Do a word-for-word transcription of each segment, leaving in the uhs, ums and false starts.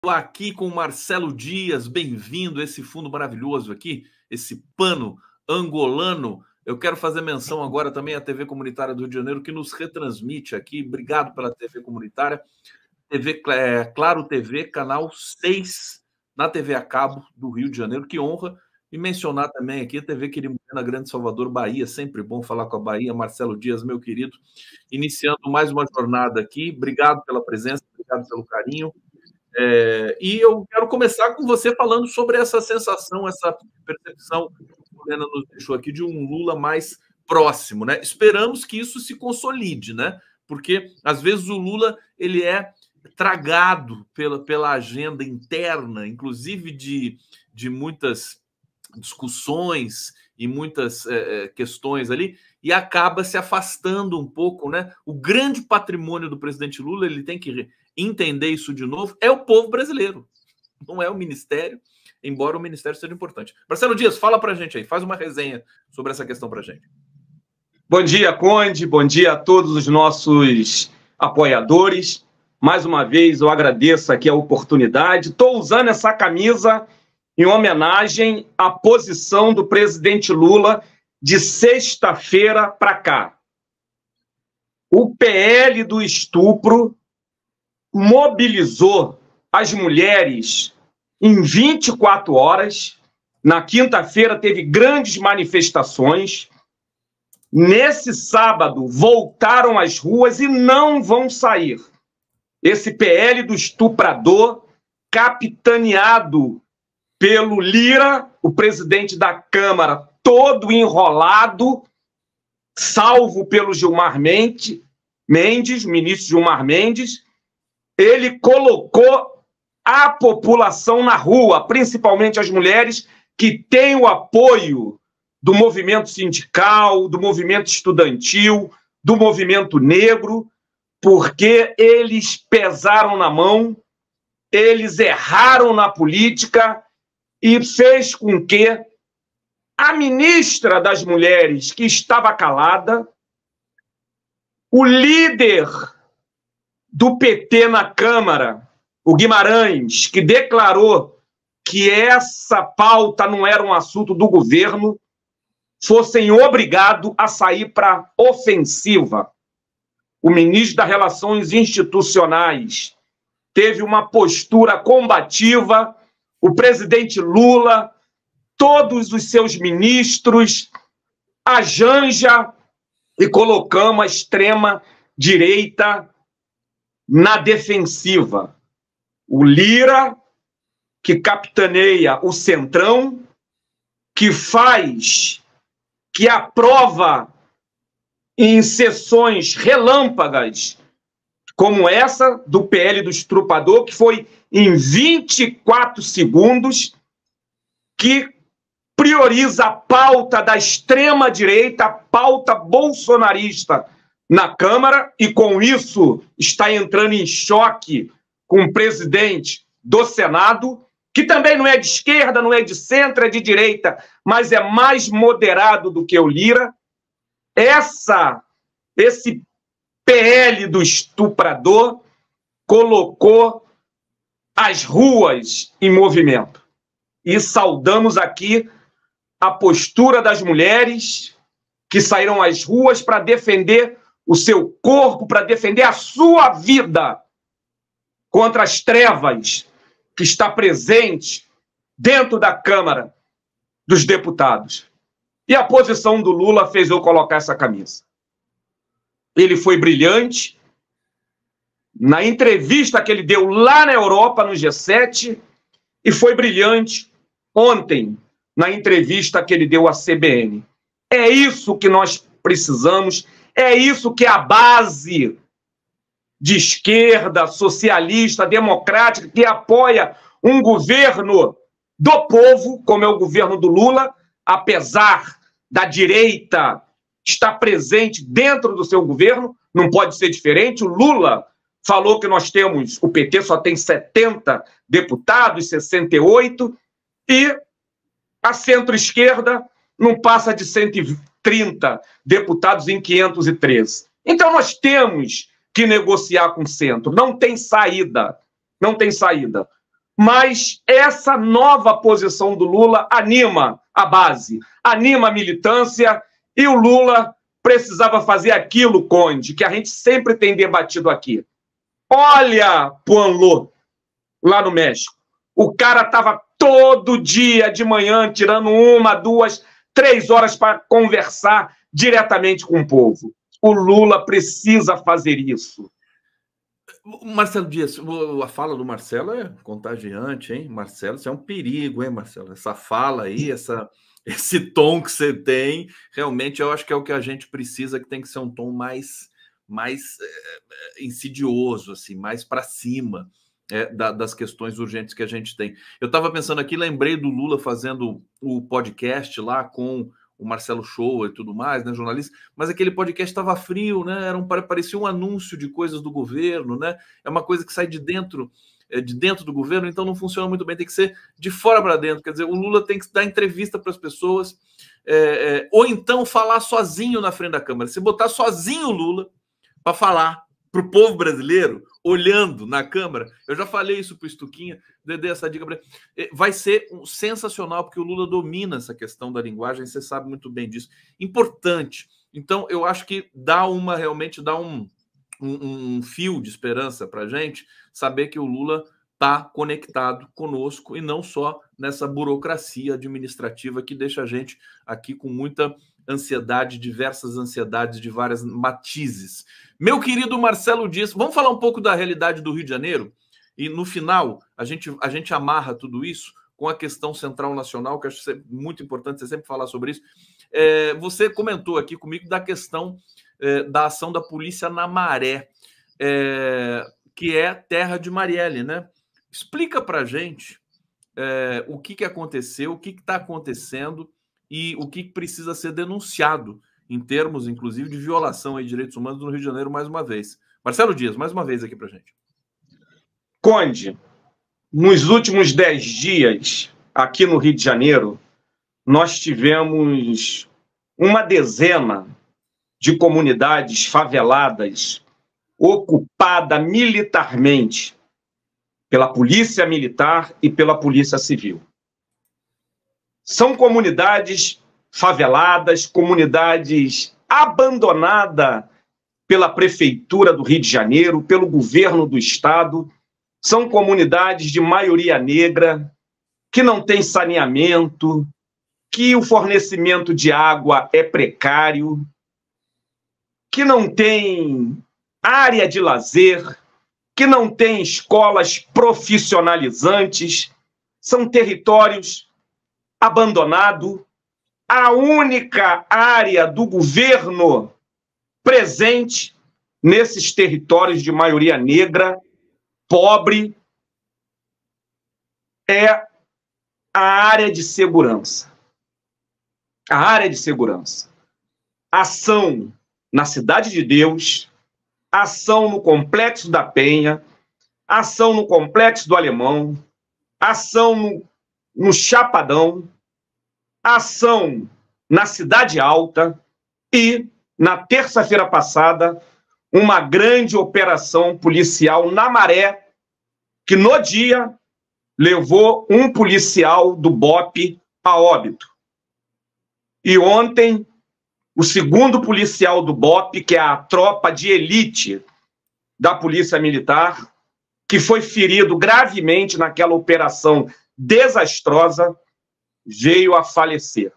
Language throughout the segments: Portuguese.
Aqui com o Marcelo Dias, bem-vindo a esse fundo maravilhoso aqui, esse pano angolano. Eu quero fazer menção agora também à T V Comunitária do Rio de Janeiro, que nos retransmite aqui. Obrigado pela T V Comunitária. T V, é, Claro T V, canal seis, na T V a cabo do Rio de Janeiro. Que honra. E mencionar também aqui a T V Querimuna, Grande Salvador, Bahia. Sempre bom falar com a Bahia. Marcelo Dias, meu querido. Iniciando mais uma jornada aqui. Obrigado pela presença, obrigado pelo carinho. É, e eu quero começar com você falando sobre essa sensação, essa percepção que a Helena nos deixou aqui de um Lula mais próximo, né? Esperamos que isso se consolide, né? Porque às vezes o Lula ele é tragado pela, pela agenda interna, inclusive de, de muitas discussões e muitas é, questões ali, e acaba se afastando um pouco, né? O grande patrimônio do presidente Lula, ele tem que entender isso de novo, é o povo brasileiro, não é o ministério, embora o ministério seja importante. Marcelo Dias, fala pra gente aí, faz uma resenha sobre essa questão pra gente. Bom dia, Conde, bom dia a todos os nossos apoiadores. Mais uma vez eu agradeço aqui a oportunidade. Estou usando essa camisa em homenagem à posição do presidente Lula de sexta-feira para cá. O P L do estupro mobilizou as mulheres em vinte e quatro horas. Na quinta-feira teve grandes manifestações. Nesse sábado voltaram às ruas e não vão sair. Esse P L do estuprador, capitaneado pelo Lira, o presidente da Câmara, todo enrolado, salvo pelo Gilmar Mendes, ministro Gilmar Mendes, ele colocou a população na rua, principalmente as mulheres que têm o apoio do movimento sindical, do movimento estudantil, do movimento negro, porque eles pesaram na mão, eles erraram na política e fez com que a ministra das Mulheres, que estava calada, o líder do P T na Câmara, o Guimarães, que declarou que essa pauta não era um assunto do governo, fossem obrigados a sair para ofensiva. O ministro das Relações Institucionais teve uma postura combativa, o presidente Lula, todos os seus ministros, a Janja, e colocamos a extrema-direita na defensiva. O Lira, que capitaneia o Centrão, que faz, que aprova em sessões relâmpagas, como essa do P L do estuprador, que foi em vinte e quatro segundos, que prioriza a pauta da extrema-direita, a pauta bolsonarista na Câmara, e com isso está entrando em choque com o presidente do Senado, que também não é de esquerda, não é de centro, é de direita, mas é mais moderado do que o Lira. Essa, esse P L do estuprador colocou as ruas em movimento. E saudamos aqui a postura das mulheres que saíram às ruas para defender o seu corpo, para defender a sua vida contra as trevas que está presente dentro da Câmara dos Deputados. E a posição do Lula fez eu colocar essa camisa. Ele foi brilhante. Na entrevista que ele deu lá na Europa, no G sete, e foi brilhante ontem, na entrevista que ele deu à C B N. É isso que nós precisamos, é isso que é a base de esquerda, socialista, democrática, que apoia um governo do povo, como é o governo do Lula, apesar da direita estar presente dentro do seu governo, não pode ser diferente. O Lula falou que nós temos, o P T só tem setenta deputados, sessenta e oito, e a centro-esquerda não passa de cento e trinta deputados em quinhentos e treze. Então nós temos que negociar com o centro, não tem saída, não tem saída. Mas essa nova posição do Lula anima a base, anima a militância, e o Lula precisava fazer aquilo, Conde, que a gente sempre tem debatido aqui. Olha Puanlô, lá no México. O cara estava todo dia de manhã tirando uma, duas, três horas para conversar diretamente com o povo. O Lula precisa fazer isso. Marcelo Dias, a fala do Marcelo é contagiante, hein? Marcelo, isso é um perigo, hein, Marcelo? Essa fala aí, essa, esse tom que você tem, realmente eu acho que é o que a gente precisa, que tem que ser um tom mais, mais é, insidioso, assim, mais para cima é, da, das questões urgentes que a gente tem. Eu estava pensando aqui, lembrei do Lula fazendo o podcast lá com o Marcelo Show e tudo mais, né, jornalista, mas aquele podcast estava frio, né, era um, parecia um anúncio de coisas do governo, né, é uma coisa que sai de dentro, de dentro do governo, então não funciona muito bem, tem que ser de fora para dentro, quer dizer, o Lula tem que dar entrevista para as pessoas, é, é, ou então falar sozinho na frente da Câmara, se botar sozinho o Lula para falar para o povo brasileiro, olhando na Câmara, eu já falei isso para o Stuquinha, dei essa dica para ele, vai ser um, sensacional, porque o Lula domina essa questão da linguagem, você sabe muito bem disso. Importante. Então, eu acho que dá uma, realmente dá um, um, um fio de esperança para a gente saber que o Lula está conectado conosco e não só nessa burocracia administrativa que deixa a gente aqui com muita ansiedade, diversas ansiedades de várias matizes. Meu querido Marcelo Dias, vamos falar um pouco da realidade do Rio de Janeiro? E no final, a gente, a gente amarra tudo isso com a questão central nacional, que eu acho muito importante você sempre falar sobre isso. É, você comentou aqui comigo da questão é, da ação da polícia na Maré, é, que é terra de Marielle, né? Explica para a gente é, o que, que aconteceu, o que está acontecendo e o que precisa ser denunciado em termos, inclusive, de violação de direitos humanos no Rio de Janeiro, mais uma vez. Marcelo Dias, mais uma vez aqui para a gente. Conde, nos últimos dez dias, aqui no Rio de Janeiro, nós tivemos uma dezena de comunidades faveladas ocupadas militarmente pela Polícia Militar e pela Polícia Civil. São comunidades faveladas, comunidades abandonadas pela Prefeitura do Rio de Janeiro, pelo governo do Estado. São comunidades de maioria negra, que não tem saneamento, que o fornecimento de água é precário, que não tem área de lazer, que não tem escolas profissionalizantes. São territórios abandonados. A única área do governo presente nesses territórios de maioria negra, pobre, é a área de segurança. A área de segurança. Ação na Cidade de Deus, ação no Complexo da Penha, ação no Complexo do Alemão, ação no, no Chapadão, ação na Cidade Alta e, na terça-feira passada, uma grande operação policial na Maré, que no dia levou um policial do B O P a óbito. E ontem, o segundo policial do B O P, que é a tropa de elite da Polícia Militar, que foi ferido gravemente naquela operação desastrosa, veio a falecer.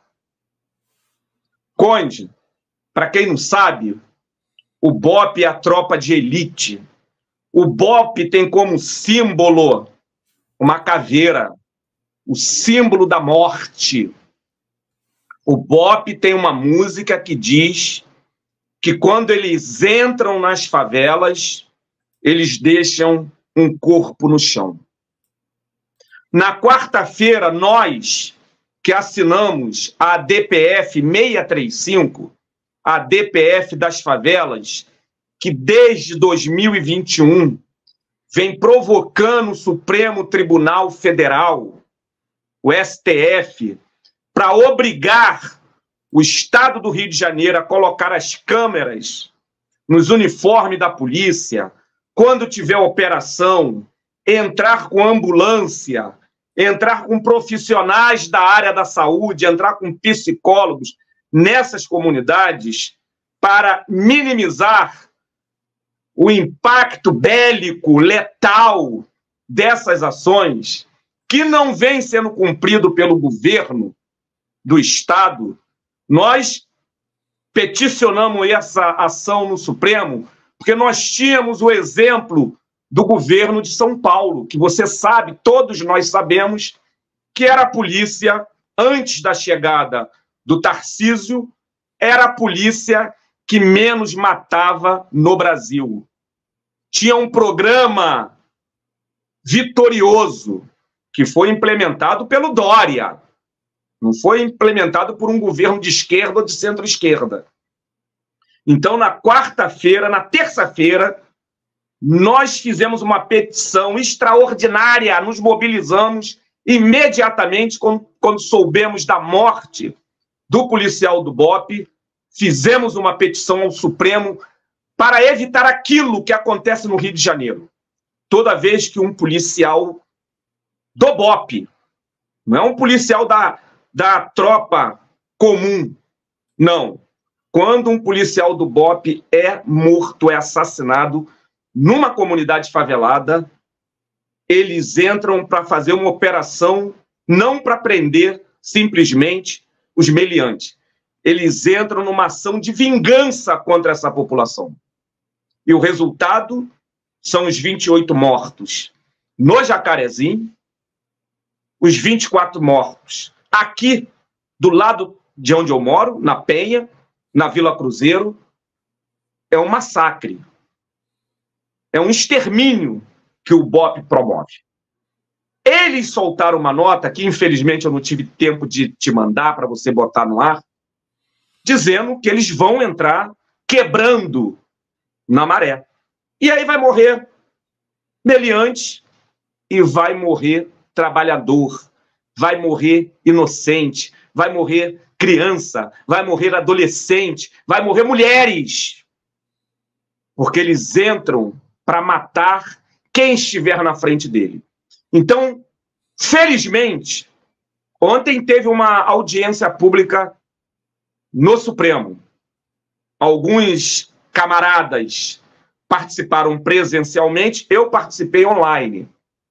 Conde, para quem não sabe, o B O P é a tropa de elite. O B O P tem como símbolo uma caveira, o símbolo da morte. O B O P tem uma música que diz que quando eles entram nas favelas, eles deixam um corpo no chão. Na quarta-feira, nós que assinamos a D P F seiscentos e trinta e cinco, a D P F das favelas, que desde dois mil e vinte e um vem provocando o Supremo Tribunal Federal, o S T F, para obrigar o Estado do Rio de Janeiro a colocar as câmeras nos uniformes da polícia, quando tiver operação entrar com ambulância, entrar com profissionais da área da saúde, entrar com psicólogos nessas comunidades para minimizar o impacto bélico, letal dessas ações, que não vem sendo cumprido pelo governo do Estado. Nós peticionamos essa ação no Supremo porque nós tínhamos o exemplo do governo de São Paulo, que você sabe, todos nós sabemos, que era a polícia, antes da chegada do Tarcísio, era a polícia que menos matava no Brasil. Tinha um programa vitorioso que foi implementado pelo Dória. Não foi implementado por um governo de esquerda ou de centro-esquerda. Então, na quarta-feira, na terça-feira, nós fizemos uma petição extraordinária, nos mobilizamos imediatamente quando, quando soubemos da morte do policial do B O P, fizemos uma petição ao Supremo para evitar aquilo que acontece no Rio de Janeiro. Toda vez que um policial do B O P, não é um policial da, da tropa comum, não. Quando um policial do B O P é morto, é assassinado numa comunidade favelada, eles entram para fazer uma operação, não para prender simplesmente os meliantes. Eles entram numa ação de vingança contra essa população. E o resultado são os vinte e oito mortos no Jacarezinho, os vinte e quatro mortos aqui do lado de onde eu moro, na Penha, na Vila Cruzeiro. É um massacre. É um extermínio que o B O P promove. Eles soltaram uma nota, que infelizmente eu não tive tempo de te mandar para você botar no ar, dizendo que eles vão entrar quebrando na maré. E aí vai morrer meliante e vai morrer trabalhador, vai morrer inocente, vai morrer criança, vai morrer adolescente, vai morrer mulheres. Porque eles entram para matar quem estiver na frente dele. Então, felizmente, ontem teve uma audiência pública no Supremo. Alguns camaradas participaram presencialmente, eu participei online.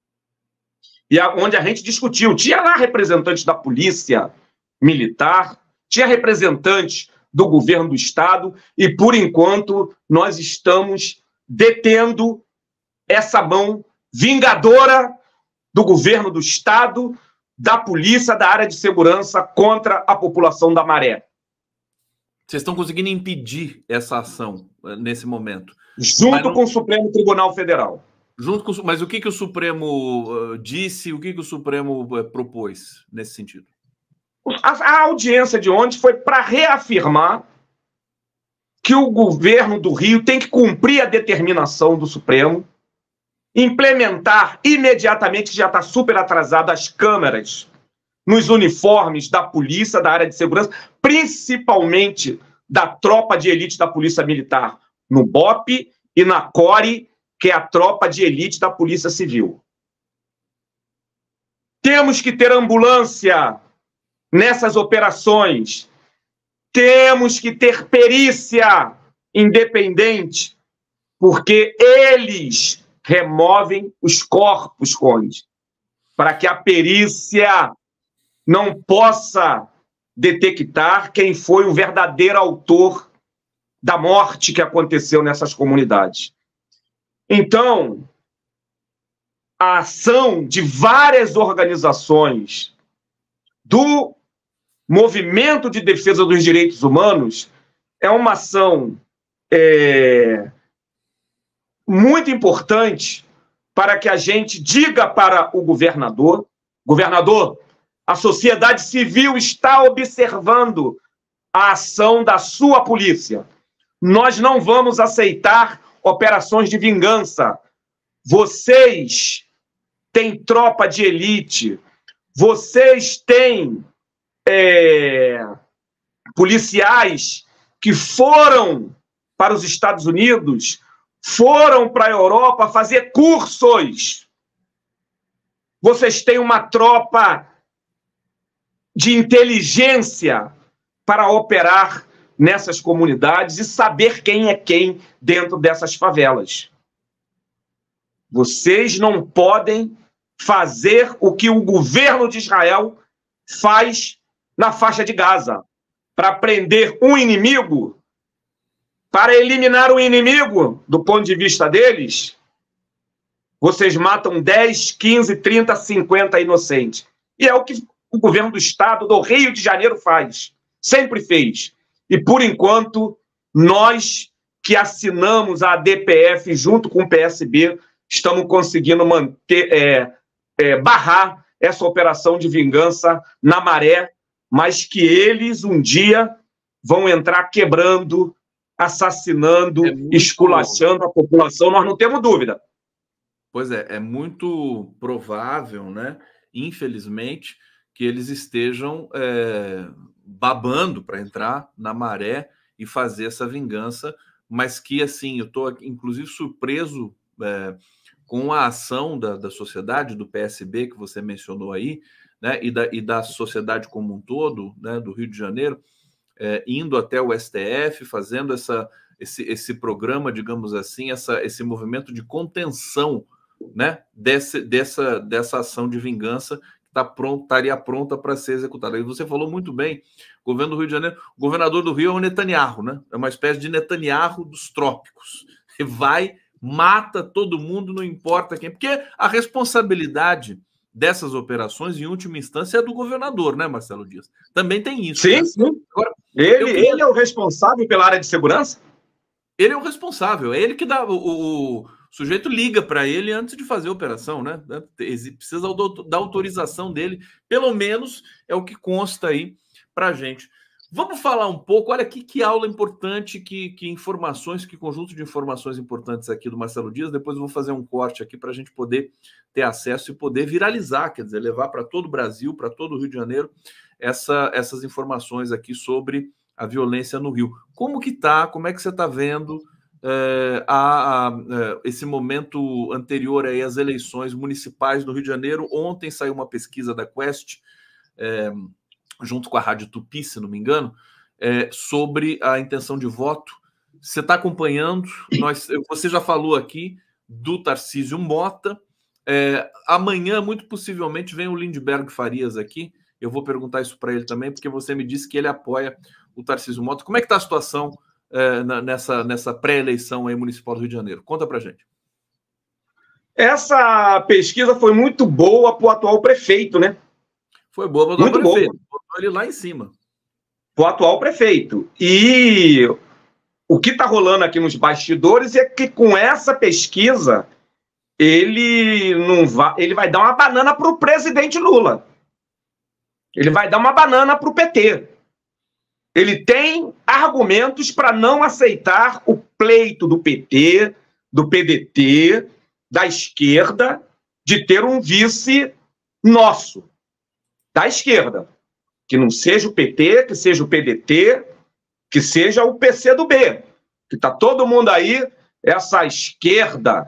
E a, onde a gente discutiu, tinha lá representantes da polícia militar, tinha representantes do governo do Estado, e, por enquanto, nós estamos detendo essa mão vingadora do governo do Estado, da polícia, da área de segurança contra a população da Maré. Vocês estão conseguindo impedir essa ação nesse momento? Junto não... com o Supremo Tribunal Federal. Junto com... Mas o que, que o Supremo uh, disse, o que, que o Supremo uh, propôs nesse sentido? A, a audiência de ontem foi para reafirmar que o governo do Rio tem que cumprir a determinação do Supremo, implementar imediatamente, que já está super atrasado, as câmeras nos uniformes da polícia, da área de segurança, principalmente da tropa de elite da Polícia Militar, no B O P e na CORE, que é a tropa de elite da Polícia Civil. Temos que ter ambulância nessas operações. Temos que ter perícia independente, porque eles removem os corpos, Conde, para que a perícia não possa detectar quem foi o verdadeiro autor da morte que aconteceu nessas comunidades. Então, a ação de várias organizações do Movimento de Defesa dos Direitos Humanos é uma ação é, muito importante para que a gente diga para o governador, governador, a sociedade civil está observando a ação da sua polícia. Nós não vamos aceitar operações de vingança. Vocês têm tropa de elite, vocês têm é, policiais que foram para os Estados Unidos, foram para a Europa fazer cursos vocês têm uma tropa de inteligência para operar nessas comunidades e saber quem é quem dentro dessas favelas. Vocês não podem fazer o que o governo de Israel faz na faixa de Gaza, para prender um inimigo, para eliminar o inimigo do ponto de vista deles. Vocês matam dez, quinze, trinta, cinquenta inocentes. E é o que o governo do estado do Rio de Janeiro faz. Sempre fez. E, por enquanto, nós que assinamos a A D P F junto com o P S B, estamos conseguindo manter, é, é, barrar essa operação de vingança na maré, mas que eles um dia vão entrar quebrando, assassinando, é muito... esculachando a população, nós não temos dúvida. Pois é, é muito provável, né, infelizmente, que eles estejam é, babando para entrar na maré e fazer essa vingança, mas que, assim, eu estou, inclusive, surpreso é, com a ação da, da sociedade, do P S B, que você mencionou aí, né, e, da, e da sociedade como um todo, né, do Rio de Janeiro, é, indo até o S T F, fazendo essa, esse, esse programa, digamos assim, essa, esse movimento de contenção, né, desse, dessa, dessa ação de vingança que tá pronto, estaria pronta para ser executada. E você falou muito bem, o governo do Rio de Janeiro, o governador do Rio é o Netanyahu, né? É uma espécie de Netanyahu dos trópicos. Ele vai, mata todo mundo, não importa quem, porque a responsabilidade dessas operações, em última instância, é do governador, né, Marcelo Dias? Também tem isso. Sim, né? sim. Agora, ele, queria... ele é o responsável pela área de segurança? Ele é o responsável, é ele que dá... O, o sujeito liga para ele antes de fazer a operação, né? Precisa da autorização dele, pelo menos é o que consta aí para a gente. Vamos falar um pouco, olha aqui que aula importante, que, que informações, que conjunto de informações importantes aqui do Marcelo Dias. Depois eu vou fazer um corte aqui para a gente poder ter acesso e poder viralizar, quer dizer, levar para todo o Brasil, para todo o Rio de Janeiro, essa, essas informações aqui sobre a violência no Rio. Como que tá? Como é que você está vendo é, a, a, a, esse momento anterior aí às eleições municipais do Rio de Janeiro? Ontem saiu uma pesquisa da Quest, é, junto com a Rádio Tupi, se não me engano, é, sobre a intenção de voto. Você está acompanhando, nós, você já falou aqui do Tarcísio Mota. É, amanhã, muito possivelmente, vem o Lindbergh Farias aqui. Eu vou perguntar isso para ele também, porque você me disse que ele apoia o Tarcísio Mota. Como é que está a situação é, na, nessa, nessa pré-eleição aí municipal do Rio de Janeiro? Conta para a gente. Essa pesquisa foi muito boa para o atual prefeito, né? Foi boa para o prefeito. Botou ele lá em cima. Para o atual prefeito. E o que está rolando aqui nos bastidores é que com essa pesquisa ele não vai, ele vai dar uma banana para o presidente Lula. Ele vai dar uma banana para o P T. Ele tem argumentos para não aceitar o pleito do P T, do P D T, da esquerda, de ter um vice nosso, da esquerda. Que não seja o P T, que seja o P D T, que seja o P C do B. Que está todo mundo aí, essa esquerda,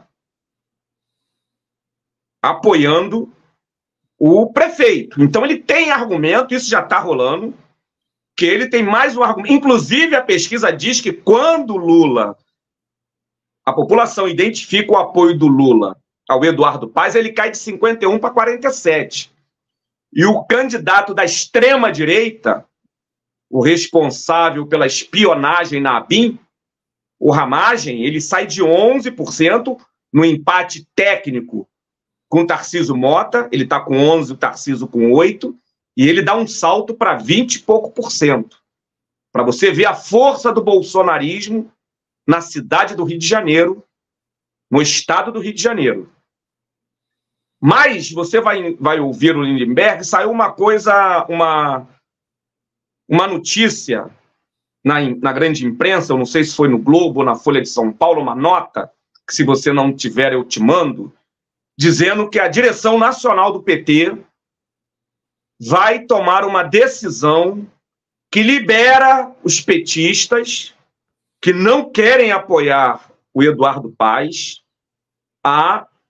apoiando o prefeito. Então ele tem argumento, isso já está rolando, que ele tem mais um argumento. Inclusive a pesquisa diz que quando Lula, a população identifica o apoio do Lula ao Eduardo Paes, ele cai de cinquenta e um para quarenta e sete. E o candidato da extrema-direita, o responsável pela espionagem na ABIN, o Ramagem, ele sai de onze por cento no empate técnico com o Tarcísio Mota, ele está com onze, o Tarcísio com oito, e ele dá um salto para vinte e pouco por cento. Para você ver a força do bolsonarismo na cidade do Rio de Janeiro, no estado do Rio de Janeiro. Mas você vai, vai ouvir o Lindbergh, saiu uma coisa, uma, uma notícia na, na grande imprensa, eu não sei se foi no Globo ou na Folha de São Paulo, uma nota, que se você não tiver eu te mando, dizendo que a direção nacional do P T vai tomar uma decisão que libera os petistas que não querem apoiar o Eduardo Paes a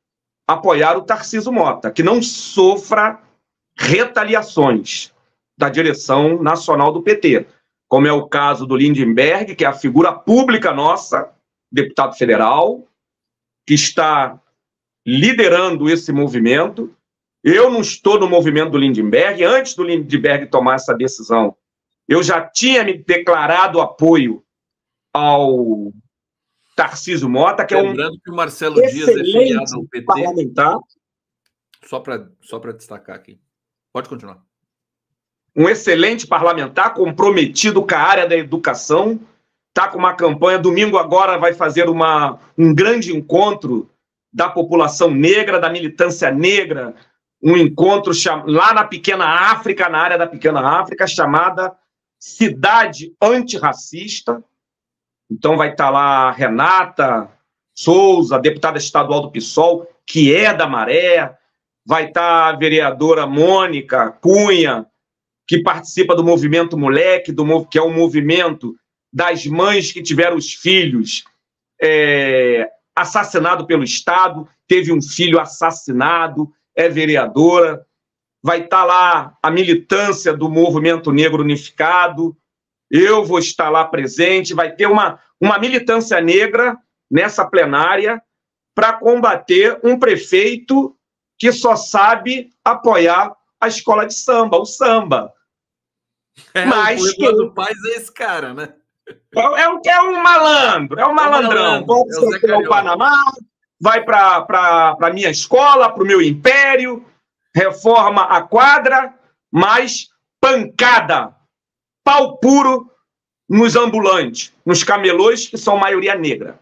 apoiar o Tarcísio Mota, que não sofra retaliações da direção nacional do P T, como é o caso do Lindenberg, que é a figura pública nossa, deputado federal, que está liderando esse movimento. Eu não estou no movimento do Lindenberg. Antes do Lindenberg tomar essa decisão, eu já tinha me declarado apoio ao Tarcísio Mota, que Lembrando é um que o Marcelo Dias é filiado ao P T. Parlamentar. Só para só para destacar aqui. Pode continuar. Um excelente parlamentar, comprometido com a área da educação, está com uma campanha. Domingo agora vai fazer uma, um grande encontro da população negra, da militância negra, um encontro lá na Pequena África, na área da Pequena África, chamada Cidade Antirracista. Então vai estar lá a Renata Souza, deputada estadual do PSOL, que é da Maré, vai estar a vereadora Mônica Cunha, que participa do Movimento Moleque, do, que é o movimento das mães que tiveram os filhos é, assassinados pelo Estado, teve um filho assassinado, é vereadora. Vai estar lá a militância do Movimento Negro Unificado, eu vou estar lá presente, vai ter uma, uma militância negra nessa plenária para combater um prefeito que só sabe apoiar a escola de samba, o samba. É, Mas o que do Paz é esse cara, né? É, é, um, é um malandro, é um malandrão. Pode ser o Panamá, vai para a minha escola, para o meu império, reforma a quadra, mas pancada, pau puro nos ambulantes, nos camelôs, que são maioria negra.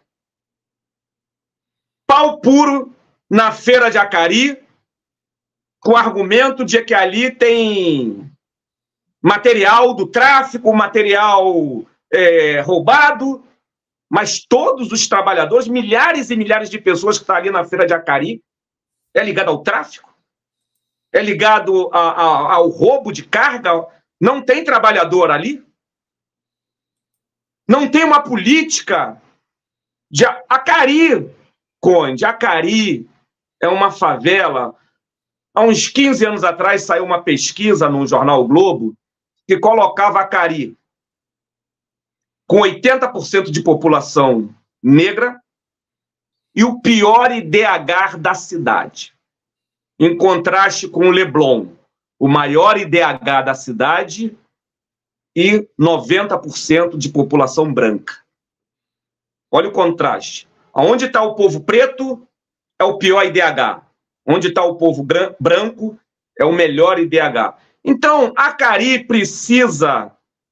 Pau puro na feira de Acari, com o argumento de que ali tem material do tráfico, material é, roubado, mas todos os trabalhadores, milhares e milhares de pessoas que estão ali na feira de Acari, é ligado ao tráfico? É ligado a, a, ao roubo de carga? Não tem trabalhador ali? Não tem uma política de Acari, Conde, Acari é uma favela. Há uns quinze anos atrás saiu uma pesquisa no jornal o Globo que colocava Acari com oitenta por cento de população negra e o pior I D H da cidade. Em contraste com o Leblon, o maior I D H da cidade e noventa por cento de população branca. Olha o contraste. Onde está o povo preto é o pior I D H. Onde está o povo branco é o melhor I D H. Então, Acari precisa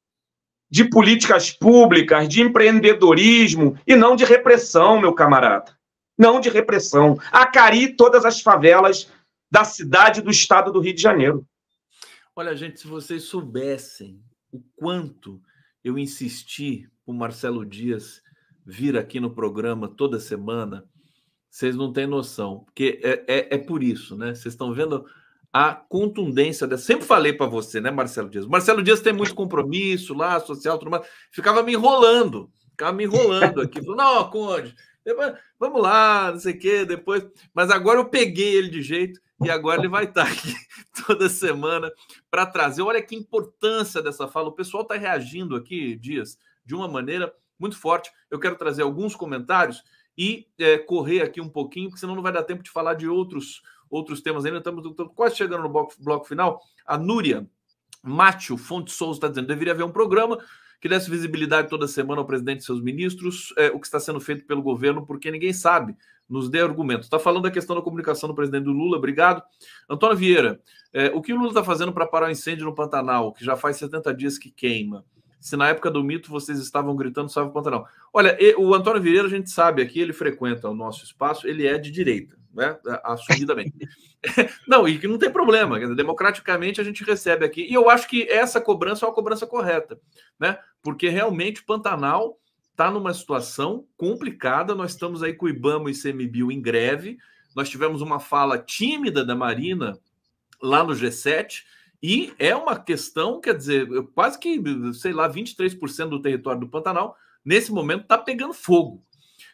de políticas públicas, de empreendedorismo e não de repressão, meu camarada. Não de repressão. Acari, todas as favelas da cidade e do estado do Rio de Janeiro. Olha, gente, se vocês soubessem o quanto eu insisti para o Marcelo Dias vir aqui no programa toda semana, vocês não têm noção, porque é, é, é por isso, né? Vocês estão vendo a contundência dessa. Sempre falei para você, né, Marcelo Dias? Marcelo Dias tem muito compromisso lá, social, tudo mais. Ficava me enrolando, ficava me enrolando aqui. Falou, não, Conde, vamos lá, não sei o quê, depois. Mas agora eu peguei ele de jeito e agora ele vai estar aqui toda semana para trazer. Olha que importância dessa fala. O pessoal está reagindo aqui, Dias, de uma maneira muito forte. Eu quero trazer alguns comentários e é, correr aqui um pouquinho, porque senão não vai dar tempo de falar de outros, outros temas ainda. Estamos, estamos quase chegando no bloco, bloco final. A Núria Mátio Fonte Souza está dizendo: deveria haver um programa que desse visibilidade toda semana ao presidente e seus ministros, é, o que está sendo feito pelo governo, porque ninguém sabe. Nos dê argumentos. Está falando da questão da comunicação do presidente do Lula, obrigado. Antônio Vieira, é, o que o Lula está fazendo para parar o incêndio no Pantanal, que já faz setenta dias que queima? Se na época do mito vocês estavam gritando salve o Pantanal. Olha, o Antônio Vieira, a gente sabe aqui, ele frequenta o nosso espaço, ele é de direita, né? Assumidamente. Não, e que não tem problema, quer dizer, democraticamente a gente recebe aqui. E eu acho que essa cobrança é uma cobrança correta, né? Porque realmente o Pantanal está numa situação complicada. Nós estamos aí com o IBAMA e I C M B I em greve. Nós tivemos uma fala tímida da Marina lá no G sete. E é uma questão, quer dizer, quase que, sei lá, vinte e três por cento do território do Pantanal, nesse momento, está pegando fogo.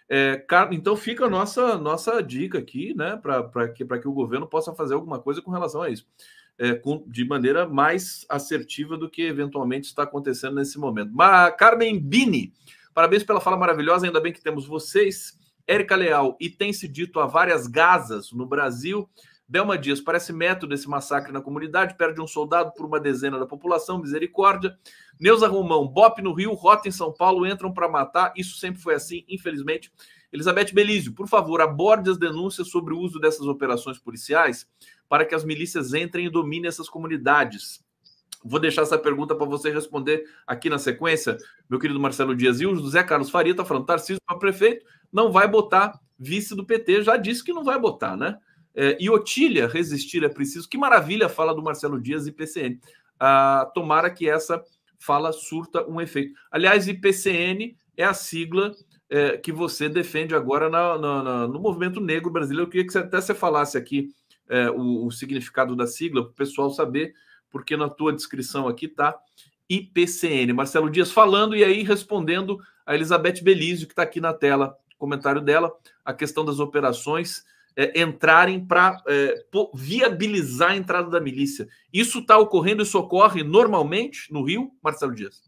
É, então fica a nossa, nossa dica aqui, né, para que, que o governo possa fazer alguma coisa com relação a isso, é, com, de maneira mais assertiva do que eventualmente está acontecendo nesse momento. Mas, Carmen Bini, parabéns pela fala maravilhosa, ainda bem que temos vocês. Érica Leal, e tem-se dito há várias Gazas no Brasil. Delma Dias, parece método esse massacre na comunidade, perde um soldado por uma dezena da população, misericórdia. Neuza Romão, Bop no Rio, Rota em São Paulo, entram para matar, isso sempre foi assim, infelizmente. Elizabeth Belísio, por favor, aborde as denúncias sobre o uso dessas operações policiais para que as milícias entrem e dominem essas comunidades. Vou deixar essa pergunta para você responder aqui na sequência, meu querido Marcelo Dias. E o José Carlos Faria está falando, Tarcísio para prefeito, não vai botar vice do P T, já disse que não vai botar, né? É, e Otília, resistir é preciso. Que maravilha a fala do Marcelo Dias e P C N. Ah, tomara que essa fala surta um efeito. Aliás, I P C N é a sigla é, que você defende agora na, na, na, no movimento negro brasileiro. Eu queria que você, até você falasse aqui é, o, o significado da sigla, para o pessoal saber, porque na tua descrição aqui está I P C N. Marcelo Dias falando e aí respondendo a Elizabeth Belísio, que está aqui na tela, comentário dela, a questão das operações é, entrarem para é, viabilizar a entrada da milícia. Isso está ocorrendo, isso ocorre normalmente no Rio, Marcelo Dias?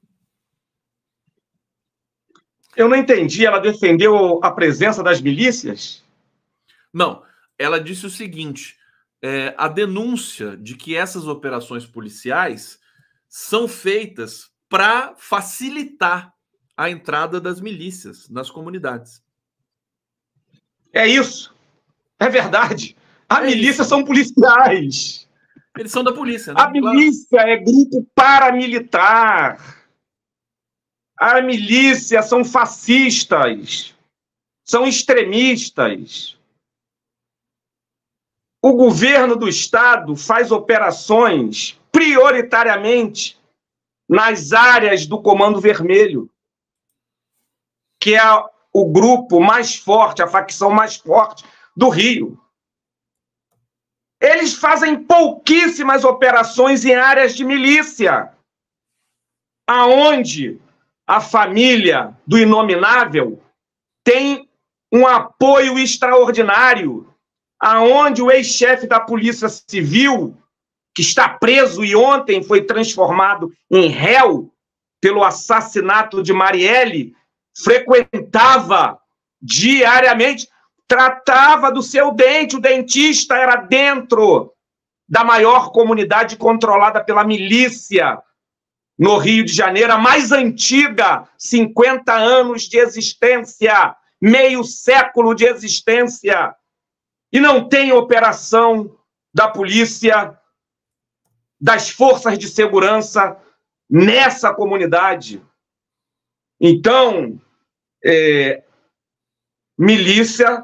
Eu não entendi, ela defendeu a presença das milícias? Não, ela disse o seguinte, é, a denúncia de que essas operações policiais são feitas para facilitar a entrada das milícias nas comunidades. É isso. É verdade. A é milícia isso. São policiais. Eles são da polícia, né? A milícia claro. É grupo paramilitar. A milícia são fascistas. São extremistas. O governo do Estado faz operações prioritariamente nas áreas do Comando Vermelho, que é o grupo mais forte, a facção mais forte do Rio. Eles fazem pouquíssimas operações em áreas de milícia, aonde a família do Inominável tem um apoio extraordinário, aonde o ex-chefe da Polícia Civil, que está preso e ontem foi transformado em réu pelo assassinato de Marielle, frequentava diariamente, tratava do seu dente, o dentista era dentro da maior comunidade controlada pela milícia no Rio de Janeiro, a mais antiga, cinquenta anos de existência, meio século de existência, e não tem operação da polícia, das forças de segurança nessa comunidade. Então, é, milícia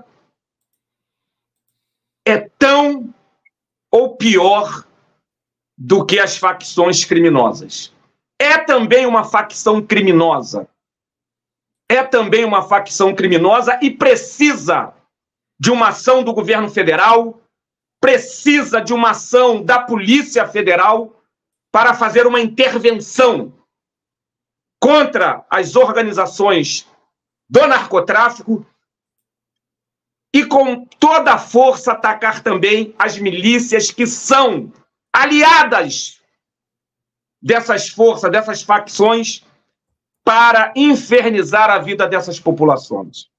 é tão ou pior do que as facções criminosas. É também uma facção criminosa. É também uma facção criminosa e precisa de uma ação do governo federal, precisa de uma ação da Polícia Federal para fazer uma intervenção contra as organizações do narcotráfico e com toda a força atacar também as milícias que são aliadas dessas forças, dessas facções, para infernizar a vida dessas populações.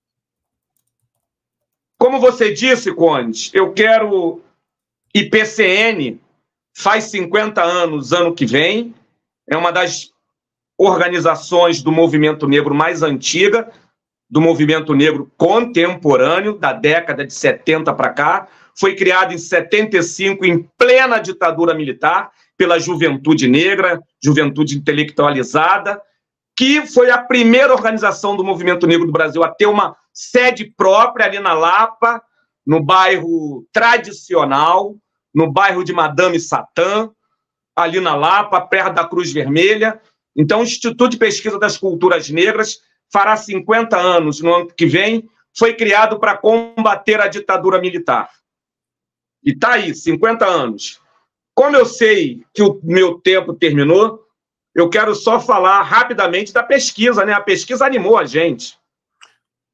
Como você disse, Conde, eu quero I P C N, faz cinquenta anos, ano que vem, é uma das organizações do movimento negro mais antiga, do movimento negro contemporâneo, da década de setenta para cá, foi criado em setenta e cinco, em plena ditadura militar, pela Juventude Negra, Juventude Intelectualizada, que foi a primeira organização do movimento negro do Brasil a ter uma sede própria ali na Lapa, no bairro tradicional, no bairro de Madame Satã, ali na Lapa, perto da Cruz Vermelha. Então, o Instituto de Pesquisa das Culturas Negras fará cinquenta anos no ano que vem, foi criado para combater a ditadura militar. E está aí, cinquenta anos. Como eu sei que o meu tempo terminou, eu quero só falar rapidamente da pesquisa, né? A pesquisa animou a gente.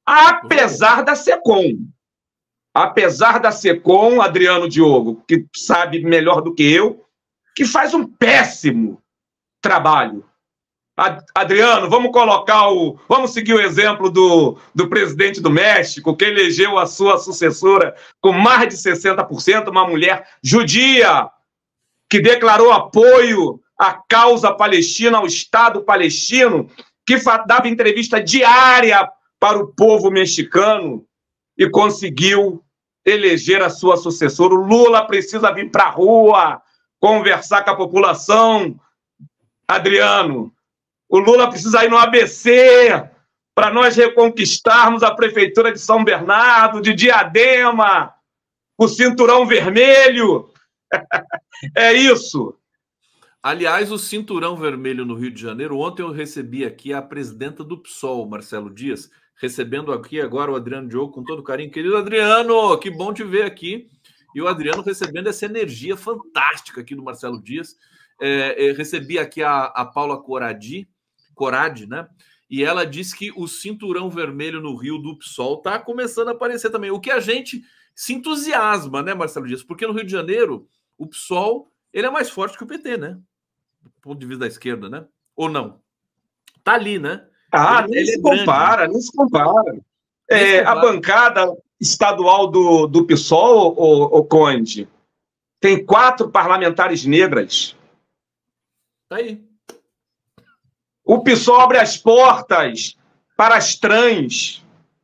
apesar da SECOM. Apesar da SECOM, Adriano Diogo, que sabe melhor do que eu, que faz um péssimo trabalho. Adriano, vamos colocar o... Vamos seguir o exemplo do, do presidente do México, que elegeu a sua sucessora com mais de sessenta por cento, uma mulher judia, que declarou apoio à causa palestina, ao Estado palestino, que dava entrevista diária para o povo mexicano e conseguiu eleger a sua sucessora. O Lula precisa vir para a rua, conversar com a população. Adriano, o Lula precisa ir no A B C para nós reconquistarmos a prefeitura de São Bernardo, de Diadema, o cinturão vermelho. É isso. Aliás, o cinturão vermelho no Rio de Janeiro, ontem eu recebi aqui a presidenta do P SOL, Marcelo Dias, recebendo aqui agora o Adriano Diogo com todo carinho. Querido Adriano, que bom te ver aqui. E o Adriano recebendo essa energia fantástica aqui do Marcelo Dias. É, recebi aqui a, a Paula Coradi, Coradi, né? E ela disse que o cinturão vermelho no Rio do P SOL está começando a aparecer também. O que a gente se entusiasma, né, Marcelo Dias? Porque no Rio de Janeiro, o P SOL ele é mais forte que o P T, né? Do ponto de vista da esquerda, né? Ou não? Tá ali, né? Ah, ele, nem, ele se é compara, grande, nem se compara, nem é, se compara. A bancada estadual do, do P SOL, o, o Conde, tem quatro parlamentares negras. Tá aí. O P SOL abre as portas para as trans,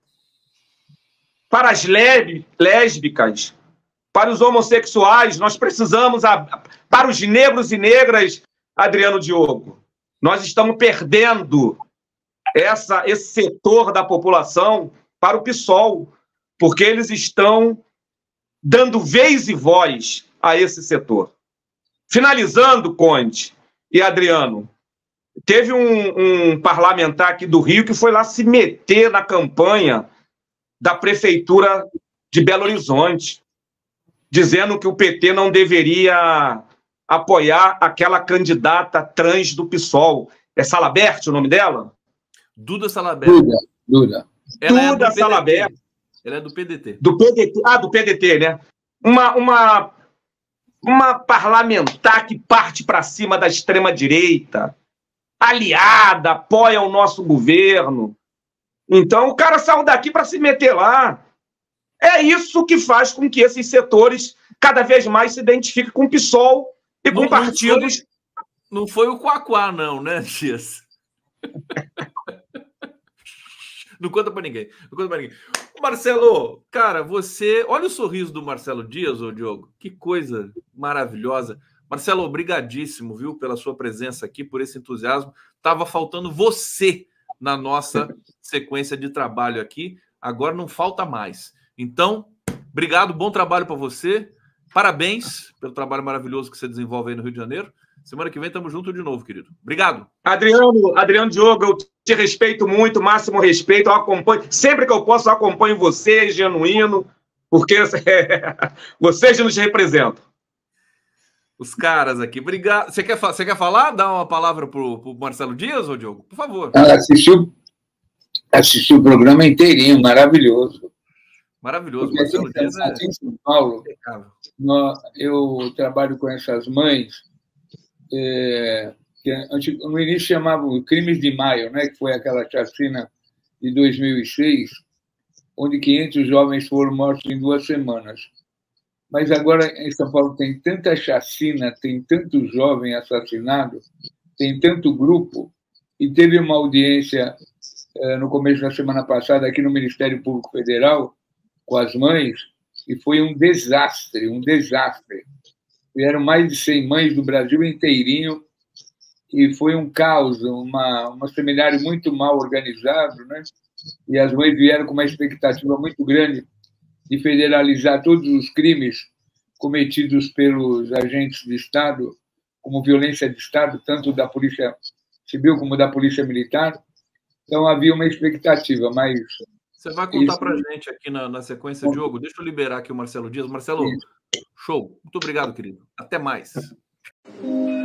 para as lésbicas, para os homossexuais. Nós precisamos, a, para os negros e negras, Adriano Diogo, nós estamos perdendo essa, esse setor da população para o P SOL, porque eles estão dando vez e voz a esse setor. Finalizando, Conde e Adriano, teve um, um parlamentar aqui do Rio que foi lá se meter na campanha da prefeitura de Belo Horizonte, dizendo que o P T não deveria apoiar aquela candidata trans do P SOL. É Salabert o nome dela? Duda Salabert. Duda. Duda, Duda é Salabert. Ela é do P D T. Do P D T. Ah, do P D T, né? Uma, uma, uma parlamentar que parte para cima da extrema-direita, aliada, apoia o nosso governo. Então, o cara saiu daqui para se meter lá. É isso que faz com que esses setores cada vez mais se identifiquem com o P SOL e com não, partidos... Não foi, não foi o Quaquá, não, né, Dias? Não conta para ninguém. Não conta para ninguém. Marcelo, cara, você... Olha o sorriso do Marcelo Dias, ô Diogo. Que coisa maravilhosa. Marcelo, obrigadíssimo, viu, pela sua presença aqui, por esse entusiasmo. Tava faltando você na nossa sequência de trabalho aqui. Agora não falta mais. Então, obrigado, bom trabalho para você. Parabéns pelo trabalho maravilhoso que você desenvolve aí no Rio de Janeiro. Semana que vem estamos juntos de novo, querido. Obrigado. Adriano, Adriano Diogo, eu te respeito muito, máximo respeito. Eu acompanho, sempre que eu posso, eu acompanho você, genuíno, porque vocês nos representam. Os caras aqui. Obrigado. Você quer, você quer falar? Dar uma palavra para o Marcelo Dias, ô Diogo? Por favor. Assistiu, assistiu o programa inteirinho, maravilhoso. Maravilhoso. Porque Marcelo aqui, Dias é... aqui em São Paulo, eu trabalho com essas mães é, que no início chamavam Crimes de Maio, né, que foi aquela chacina de dois mil e seis, onde quinhentos jovens foram mortos em duas semanas. Mas agora em São Paulo tem tanta chacina, tem tanto jovem assassinado, tem tanto grupo, e teve uma audiência eh, no começo da semana passada aqui no Ministério Público Federal com as mães, e foi um desastre, um desastre. Vieram mais de cem mães do Brasil inteirinho, e foi um caos, uma, um seminário muito mal organizado, né? E as mães vieram com uma expectativa muito grande de federalizar todos os crimes cometidos pelos agentes de Estado, como violência de Estado, tanto da Polícia Civil como da Polícia Militar. Então, havia uma expectativa, mas... Você vai contar para a gente aqui na, na sequência, Diogo. Deixa eu liberar aqui o Marcelo Dias. Marcelo, show. Muito obrigado, querido. Até mais.